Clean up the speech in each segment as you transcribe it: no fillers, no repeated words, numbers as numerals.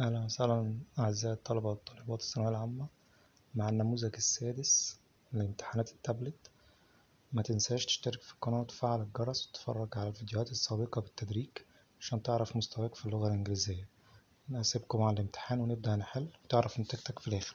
أهلا وسهلا أعزائي الطلبة والطالبات الثانوية العامة مع النموذج السادس لامتحانات التابلت. ما تنساش تشترك في القناة وتفعل الجرس وتتفرج على الفيديوهات السابقة بالتدريج عشان تعرف مستواك في اللغة الإنجليزية. أنا هسيبكم على الامتحان ونبدأ نحل وتعرف نتيجتك في الآخر.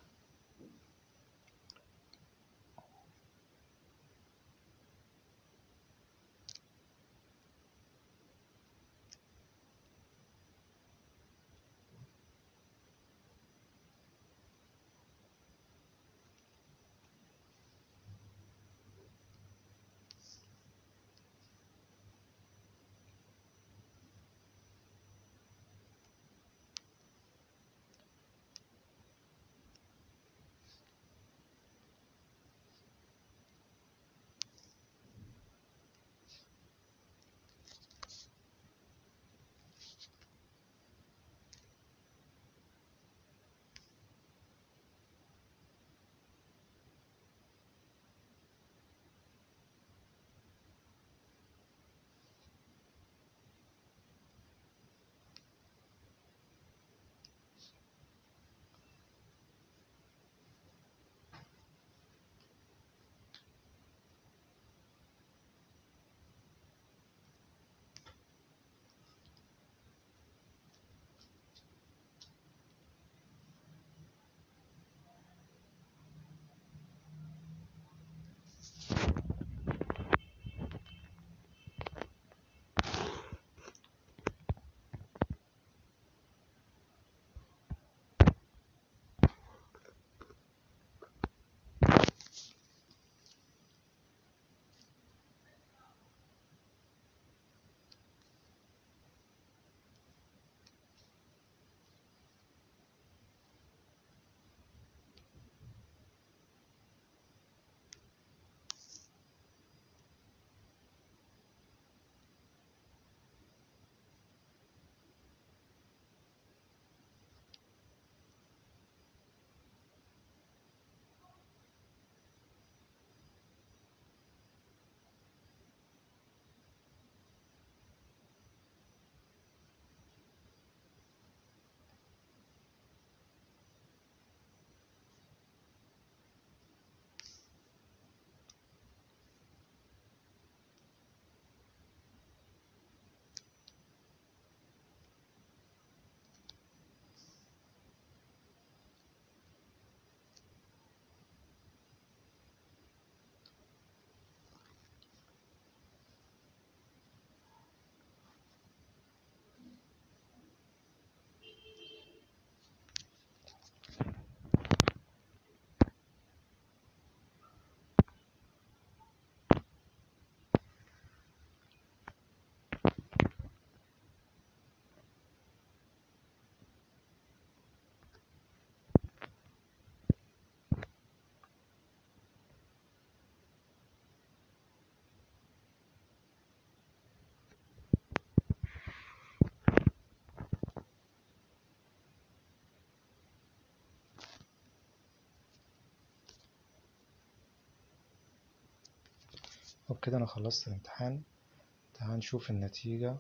وبكده أنا خلصت الامتحان. تعال نشوف النتيجة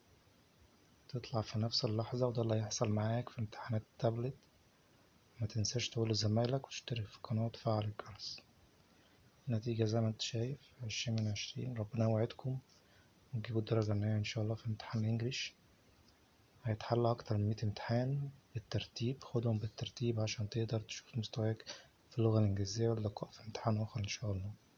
تطلع في نفس اللحظة، وده اللي هيحصل معاك في امتحانات التابلت. ما تنساش تقول لزمايلك وتشترك في القناة وتفعل الجرس. النتيجة زي ما انت شايف 20/20. ربنا يوعدكم وتجيبوا الدرجة النهائية إن شاء الله في امتحان الإنجليش. هيتحل أكتر من 100 امتحان بالترتيب، خدهم بالترتيب عشان تقدر تشوف مستواك في اللغة الإنجليزية، واللقاء في امتحان آخر إن شاء الله.